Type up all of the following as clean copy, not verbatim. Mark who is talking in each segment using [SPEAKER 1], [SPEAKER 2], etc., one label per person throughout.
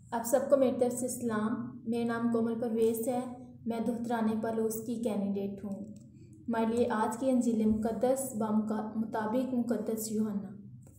[SPEAKER 1] आप सबको मेरी तरफ से सलाम। मेरा नाम कोमल परवेज़ है। मैं दुहराने पालोस की कैंडिडेट हूँ। हमारे लिए आज की अंजील मुक़द्दस मुताबिक मुक़द्दस यूहन्ना।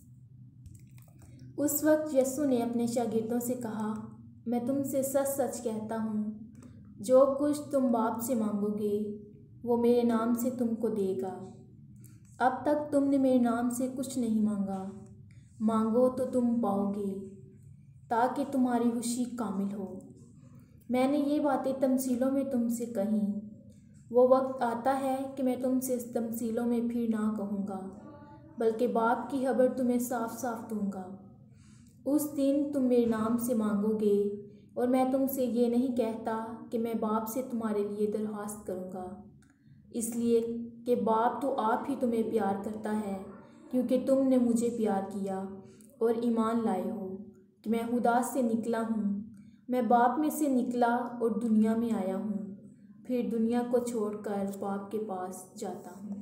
[SPEAKER 1] उस वक्त यीशु ने अपने शागिर्दों से कहा, मैं तुमसे सच सच कहता हूँ, जो कुछ तुम बाप से मांगोगे वो मेरे नाम से तुमको देगा। अब तक तुमने मेरे नाम से कुछ नहीं मांगा, मांगो तो तुम पाओगे, ताकि तुम्हारी खुशी कामिल हो। मैंने ये बातें तमसीलों में तुमसे कहीं। वो वक्त आता है कि मैं तुमसे इस तमसीलों में फिर ना कहूँगा, बल्कि बाप की खबर तुम्हें साफ साफ दूँगा। उस दिन तुम मेरे नाम से मांगोगे, और मैं तुमसे ये नहीं कहता कि मैं बाप से तुम्हारे लिए दरख्वास्त करूँगा, इसलिए कि बाप तो आप ही तुम्हें प्यार करता है, क्योंकि तुमने मुझे प्यार किया और ईमान लाए हो कि मैं खुदा से निकला हूँ। मैं बाप में से निकला और दुनिया में आया हूँ, फिर दुनिया को छोड़कर बाप के पास जाता हूँ।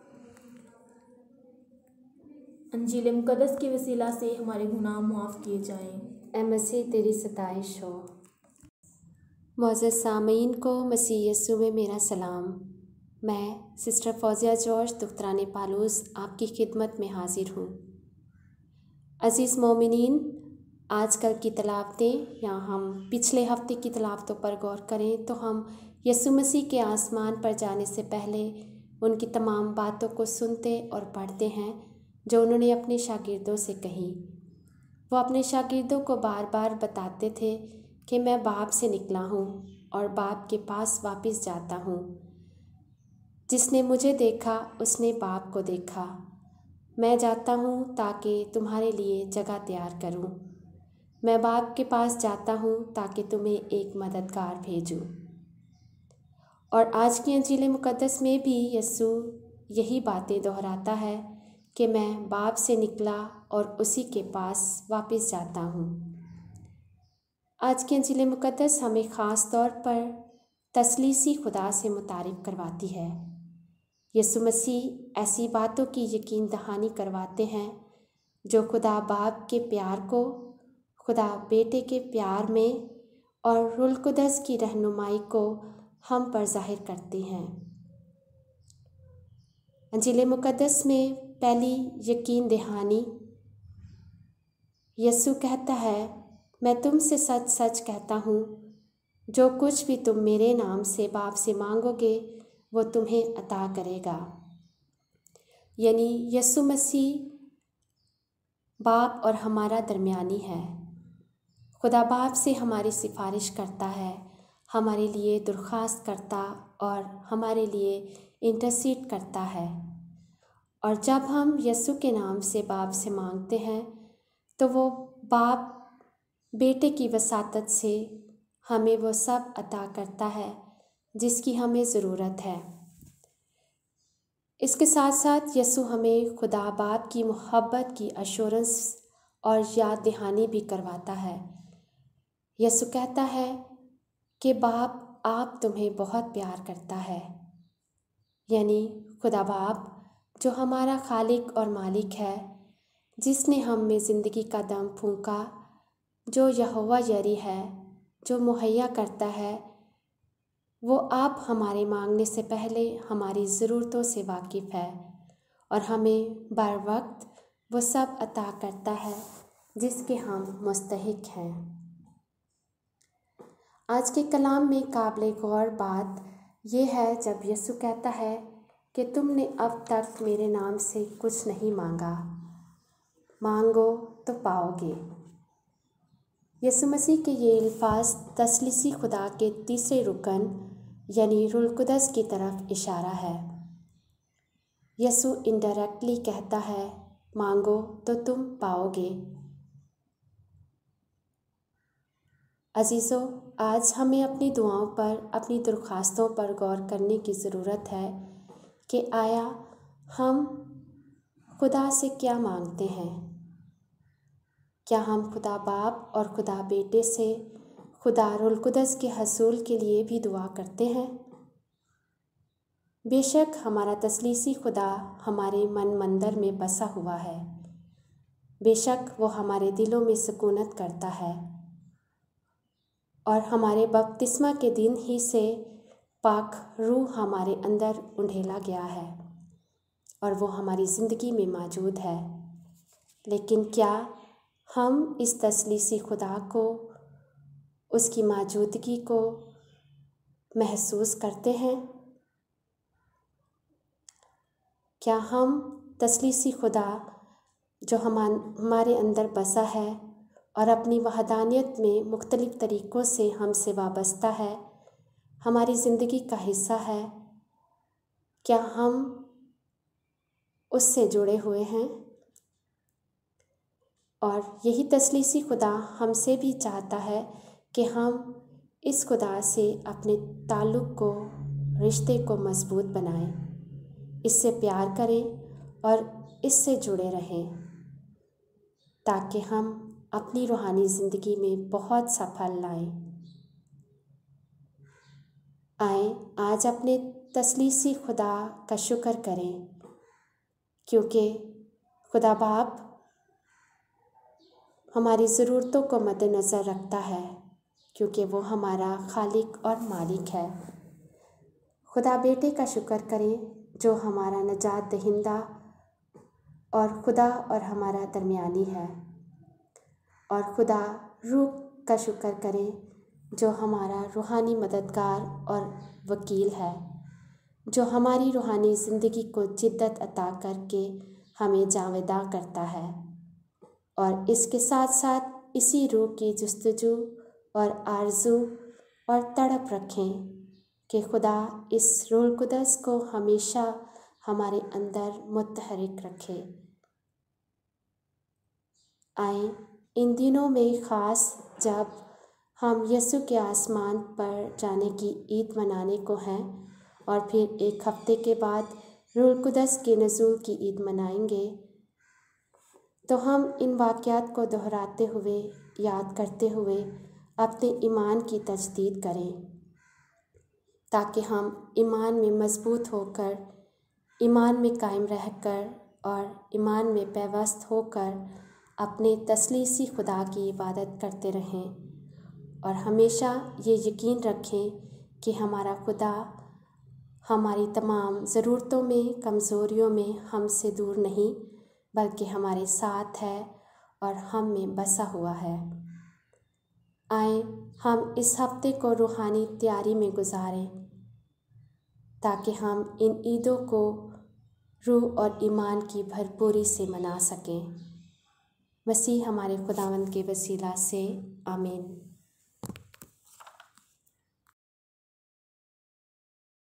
[SPEAKER 1] अंजील मुक़द्दस की वसीला से हमारे गुनाह माफ़ किए जाएं।
[SPEAKER 2] ए मसीह तेरी सताइश हो। मौजूद सामीन को मसीह यीशु में मेरा सलाम। मैं सिस्टर फौजिया जॉर्ज दुख्तराने पालूस आपकी खिदमत में हाजिर हूँ। अज़ीज़ मोमिनीन, आजकल की तलावतें या हम पिछले हफ्ते की तलावतों पर गौर करें तो हम यीशु मसीह के आसमान पर जाने से पहले उनकी तमाम बातों को सुनते और पढ़ते हैं जो उन्होंने अपने शागिर्दों से कही। वो अपने शागिर्दों को बार बार बताते थे कि मैं बाप से निकला हूँ और बाप के पास वापस जाता हूँ। जिसने मुझे देखा उसने बाप को देखा। मैं जाता हूँ ताकि तुम्हारे लिए जगह तैयार करूँ। मैं बाप के पास जाता हूँ ताकि तुम्हें एक मददगार भेजूँ। और आज की अंजील मुक़द्दस में भी यीशु यही बातें दोहराता है कि मैं बाप से निकला और उसी के पास वापस जाता हूँ। आज की अंजील मुक़द्दस हमें ख़ास तौर पर तसलीसी खुदा से मुतारिफ़ करवाती है। यीशु मसीह ऐसी बातों की यकीन दहानी करवाते हैं जो खुदा बाप के प्यार को, खुदा बेटे के प्यार में और रूह कुदस की रहनुमाई को हम पर ज़ाहिर करते हैं। अंजील मुक़द्दस में पहली यकीन दहानी यीशु कहता है, मैं तुमसे सच सच कहता हूँ, जो कुछ भी तुम मेरे नाम से बाप से मांगोगे वो तुम्हें अता करेगा। यानी यीशु मसीह बाप और हमारा दरमियानी है। खुदा बाप से हमारी सिफारिश करता है, हमारे लिए दरख्वास्त करता और हमारे लिए इंटरसीड करता है। और जब हम यीशु के नाम से बाप से मांगते हैं तो वो बाप बेटे की वसातत से हमें वो सब अता करता है जिसकी हमें ज़रूरत है। इसके साथ साथ यीशु हमें खुदा बाप की मोहब्बत की अश्योरेंस और याद दहानी भी करवाता है। यीशु कहता है कि बाप आप तुम्हें बहुत प्यार करता है। यानी खुदा बाप जो हमारा खालिक और मालिक है, जिसने हम में ज़िंदगी का दम फूंका, जो यहोवा यरी है, जो मुहैया करता है, वो आप हमारे मांगने से पहले हमारी ज़रूरतों से वाकिफ़ है और हमें बर वक्त वो सब अता करता है जिसके हम मुस्तहिक हैं। आज के कलाम में काबिल गौर बात यह है जब यीशु कहता है कि तुमने अब तक मेरे नाम से कुछ नहीं मांगा, मांगो तो पाओगे। यीशु मसीह के ये अल्फाज तसलीसी खुदा के तीसरे रुकन यानी रूह कुदस की तरफ इशारा है। यीशु इनडायरेक्टली कहता है, मांगो तो तुम पाओगे। अजीज़ों, आज हमें अपनी दुआओं पर, अपनी दरख्वास्तों पर गौर करने की ज़रूरत है कि आया हम खुदा से क्या मांगते हैं। क्या हम खुदा बाप और खुदा बेटे से खुदा रूह कुदस के हसूल के लिए भी दुआ करते हैं? बेशक हमारा तसलीसी खुदा हमारे मन मंदिर में बसा हुआ है। बेशक वो हमारे दिलों में सुकूनत करता है। और हमारे बपतिस्मा के दिन ही से पाक रूह हमारे अंदर उंडेला गया है और वो हमारी ज़िंदगी में मौजूद है। लेकिन क्या हम इस तसलीसी खुदा को, उसकी मौजूदगी को महसूस करते हैं? क्या हम तसलीसी खुदा जो हमारे अंदर बसा है और अपनी वहदानियत में मुख्तलिफ़ तरीक़ों से हमसे वाबस्ता है, हमारी ज़िंदगी का हिस्सा है, क्या हम उससे जुड़े हुए हैं? और यही तसलीसी खुदा हमसे भी चाहता है कि हम इस खुदा से अपने ताल्लुक़ को, रिश्ते को मज़बूत बनाएं, इससे प्यार करें और इससे जुड़े रहें, ताकि हम अपनी रूहानी ज़िंदगी में बहुत सफल लाएं। आएँ आज अपने तसलीसी खुदा का शुक्र करें, क्योंकि खुदा बाप हमारी ज़रूरतों को मद्देनज़र रखता है, क्योंकि वो हमारा खालिक और मालिक है। खुदा बेटे का शुक्र करें जो हमारा नजात दहिंदा और खुदा और हमारा दरमियानी है, और खुदा रूह का शुक्र करें जो हमारा रूहानी मददगार और वकील है, जो हमारी रूहानी ज़िंदगी को जिद्दत अता करके हमें जावेदा करता है। और इसके साथ साथ इसी रूह की जुस्तजू और आरज़ू और तड़प रखें कि खुदा इस रूह कुदस को हमेशा हमारे अंदर मुतहरिक रखे। आएँ इन दिनों में ख़ास जब हम यीशु के आसमान पर जाने की ईद मनाने को हैं और फिर एक हफ़्ते के बाद रूह कुदस के नज़ूल की ईद मनाएंगे, तो हम इन वाक़यात को दोहराते हुए, याद करते हुए अपने ईमान की तजदीद करें, ताकि हम ईमान में मज़बूत होकर, ईमान में कायम रहकर और ईमान में पेवस्त होकर अपने तसलीसी खुदा की इबादत करते रहें और हमेशा ये यकीन रखें कि हमारा खुदा हमारी तमाम ज़रूरतों में, कमज़ोरियों में हमसे दूर नहीं, बल्कि हमारे साथ है और हम में बसा हुआ है। आएँ हम इस हफ्ते को रूहानी तैयारी में गुजारें, ताकि हम इन ईदों को रूह और ईमान की भरपूरी से मना सकें। मसीह हमारे खुदावंद के वसीला से आमीन।